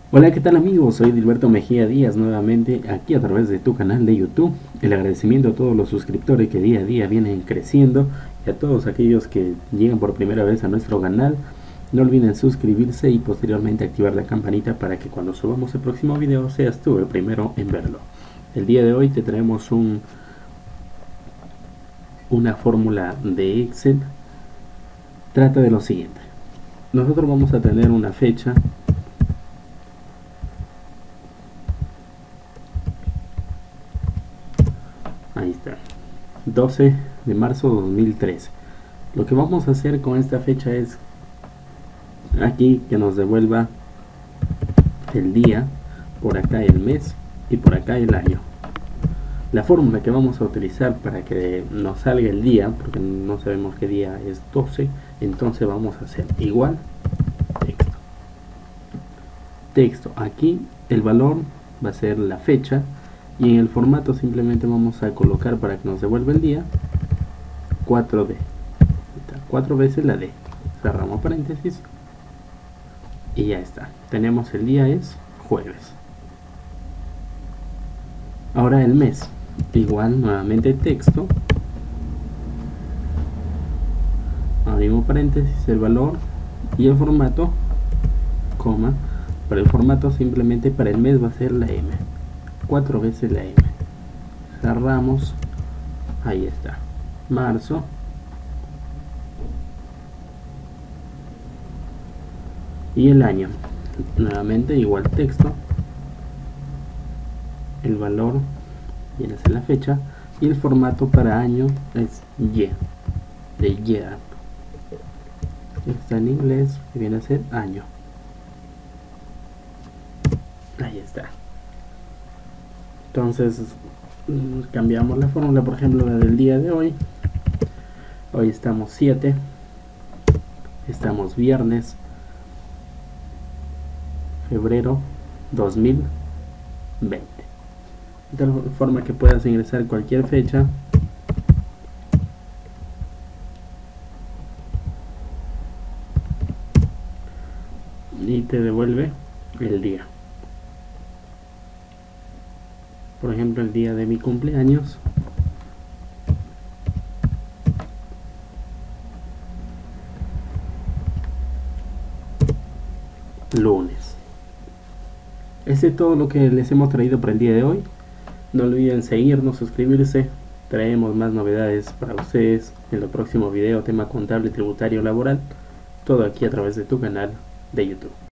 Hola, ¿qué tal amigos? Soy Dilberto Mejía Díaz nuevamente aquí a través de tu canal de YouTube. El agradecimiento a todos los suscriptores que día a día vienen creciendo y a todos aquellos que llegan por primera vez a nuestro canal. No olviden suscribirse y posteriormente activar la campanita para que cuando subamos el próximo video seas tú el primero en verlo. El día de hoy te traemos una fórmula de Excel. Trata de lo siguiente. Nosotros vamos a tener una fecha. Ahí está, 12 de marzo de 2013. Lo que vamos a hacer con esta fecha es aquí que nos devuelva el día, por acá el mes y por acá el año. La fórmula que vamos a utilizar para que nos salga el día, porque no sabemos qué día es 12, entonces vamos a hacer igual texto. Aquí el valor va a ser la fecha y en el formato simplemente vamos a colocar, para que nos devuelva el día, 4D, 4 veces la D, cerramos paréntesis y ya está. Tenemos el día es jueves. Ahora el mes, igual nuevamente texto, abrimos paréntesis, el valor y el formato, coma. Para el formato simplemente para el mes va a ser la M, 4 veces la M, cerramos, ahí está, marzo, y el año, nuevamente igual texto, el valor viene a ser la fecha y el formato para año es Y, de year, está en inglés, que viene a ser año. Ahí está. Entonces cambiamos la fórmula, por ejemplo la del día de hoy. Hoy estamos 7, estamos viernes, febrero 2020. De tal forma que puedas ingresar cualquier fecha y te devuelve el día. Por ejemplo, el día de mi cumpleaños, lunes. Este es todo lo que les hemos traído para el día de hoy. No olviden seguirnos, suscribirse. Traemos más novedades para ustedes en el próximo video, tema contable, tributario, laboral. Todo aquí a través de tu canal de YouTube.